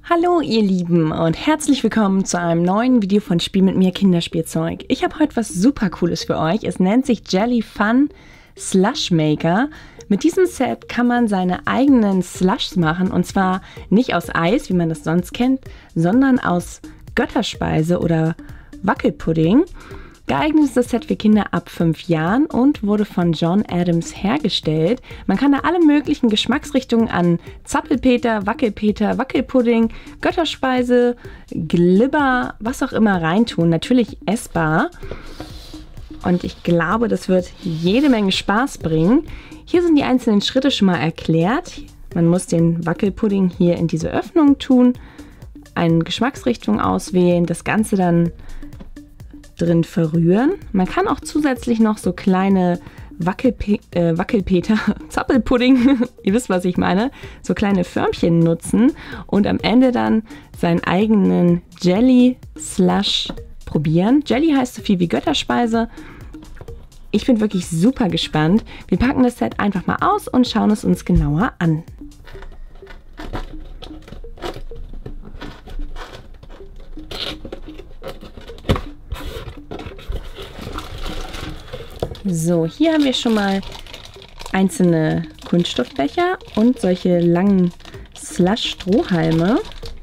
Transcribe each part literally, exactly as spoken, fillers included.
Hallo ihr Lieben und herzlich willkommen zu einem neuen Video von Spiel mit mir Kinderspielzeug. Ich habe heute was super cooles für euch. Es nennt sich Jelly Fun Slush Maker. Mit diesem Set kann man seine eigenen Slushs machen und zwar nicht aus Eis, wie man das sonst kennt, sondern aus Götterspeise oder Wackelpudding. Geeignet ist das Set für Kinder ab fünf Jahren und wurde von John Adams hergestellt. Man kann da alle möglichen Geschmacksrichtungen an Zappelpeter, Wackelpeter, Wackelpudding, Götterspeise, Glibber, was auch immer reintun. Natürlich essbar. Und ich glaube, das wird jede Menge Spaß bringen. Hier sind die einzelnen Schritte schon mal erklärt. Man muss den Wackelpudding hier in diese Öffnung tun, eine Geschmacksrichtung auswählen, das Ganze dann drin verrühren. Man kann auch zusätzlich noch so kleine Wackelpe äh, Wackelpeter, Zappelpudding, ihr wisst, was ich meine, so kleine Förmchen nutzen und am Ende dann seinen eigenen Jelly Slush probieren. Jelly heißt so viel wie Götterspeise. Ich bin wirklich super gespannt. Wir packen das Set einfach mal aus und schauen es uns genauer an. So, hier haben wir schon mal einzelne Kunststoffbecher und solche langen Slush-Strohhalme.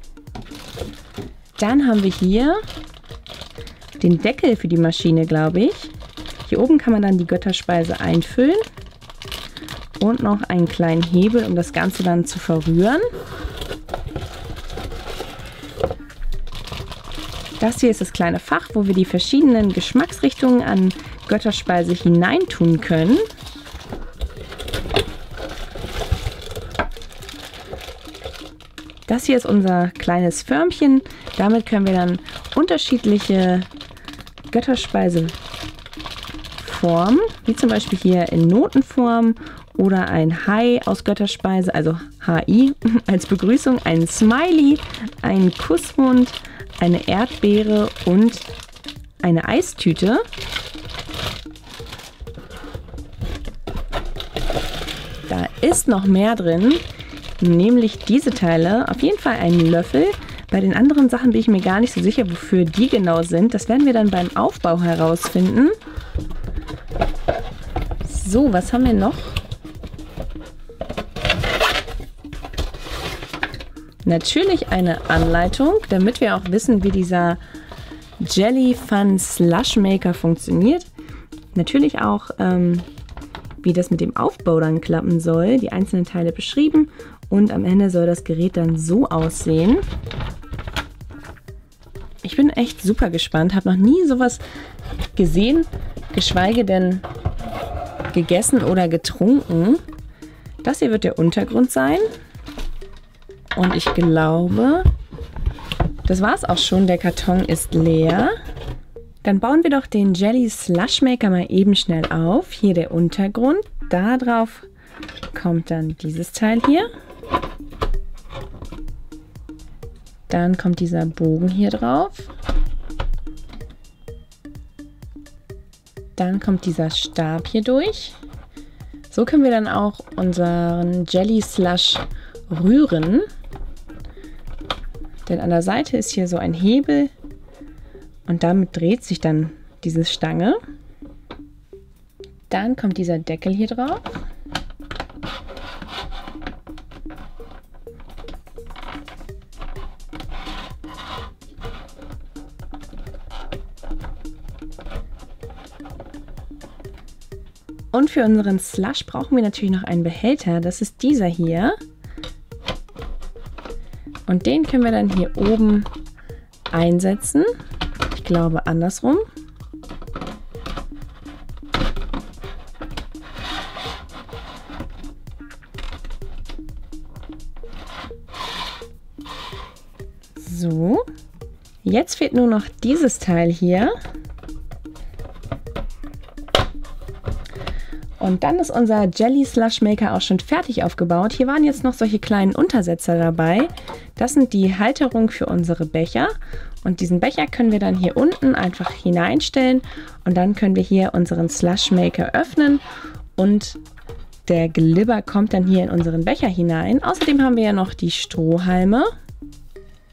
Dann haben wir hier den Deckel für die Maschine, glaube ich. Hier oben kann man dann die Götterspeise einfüllen und noch einen kleinen Hebel, um das Ganze dann zu verrühren. Das hier ist das kleine Fach, wo wir die verschiedenen Geschmacksrichtungen an Götterspeise hineintun können. Das hier ist unser kleines Förmchen. Damit können wir dann unterschiedliche Götterspeise formen, wie zum Beispiel hier in Notenform oder ein Hai aus Götterspeise, also H I als Begrüßung, ein Smiley, ein Kussmund, eine Erdbeere und eine Eistüte. Da ist noch mehr drin, nämlich diese Teile. Auf jeden Fall ein Löffel. Bei den anderen Sachen bin ich mir gar nicht so sicher, wofür die genau sind. Das werden wir dann beim Aufbau herausfinden. So, was haben wir noch? Natürlich eine Anleitung, damit wir auch wissen, wie dieser Jelly Fun Slush Maker funktioniert. Natürlich auch, ähm, wie das mit dem Aufbau dann klappen soll. Die einzelnen Teile beschrieben und am Ende soll das Gerät dann so aussehen. Ich bin echt super gespannt, habe noch nie sowas gesehen, geschweige denn gegessen oder getrunken. Das hier wird der Untergrund sein. Und ich glaube, das war es auch schon. Der Karton ist leer. Dann bauen wir doch den Jelly Slush Maker mal eben schnell auf. Hier der Untergrund. Da drauf kommt dann dieses Teil hier. Dann kommt dieser Bogen hier drauf. Dann kommt dieser Stab hier durch. So können wir dann auch unseren Jelly Slush rühren. Denn an der Seite ist hier so ein Hebel und damit dreht sich dann diese Stange. Dann kommt dieser Deckel hier drauf. Und für unseren Slush brauchen wir natürlich noch einen Behälter. Das ist dieser hier. Und den können wir dann hier oben einsetzen. Ich glaube andersrum. So. Jetzt fehlt nur noch dieses Teil hier. Und dann ist unser Jelly Slush Maker auch schon fertig aufgebaut. Hier waren jetzt noch solche kleinen Untersetzer dabei. Das sind die Halterungen für unsere Becher. Und diesen Becher können wir dann hier unten einfach hineinstellen. Und dann können wir hier unseren Slush Maker öffnen. Und der Glibber kommt dann hier in unseren Becher hinein. Außerdem haben wir ja noch die Strohhalme.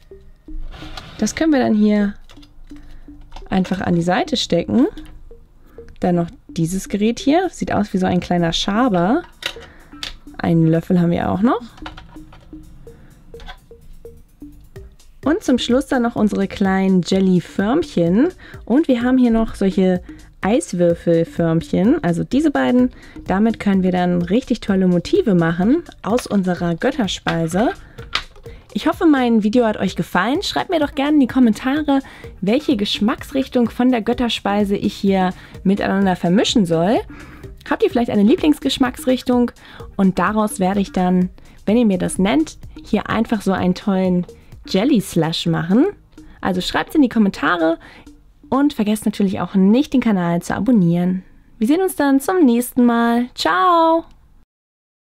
Das können wir dann hier einfach an die Seite stecken. Dann noch dieses Gerät hier. Sieht aus wie so ein kleiner Schaber. Einen Löffel haben wir auch noch. Und zum Schluss dann noch unsere kleinen Jelly-Förmchen. Und wir haben hier noch solche Eiswürfelförmchen. Also diese beiden. Damit können wir dann richtig tolle Motive machen aus unserer Götterspeise. Ich hoffe, mein Video hat euch gefallen. Schreibt mir doch gerne in die Kommentare, welche Geschmacksrichtung von der Götterspeise ich hier miteinander vermischen soll. Habt ihr vielleicht eine Lieblingsgeschmacksrichtung? Und daraus werde ich dann, wenn ihr mir das nennt, hier einfach so einen tollen Jelly Slush machen. Also schreibt es in die Kommentare und vergesst natürlich auch nicht, den Kanal zu abonnieren. Wir sehen uns dann zum nächsten Mal. Ciao!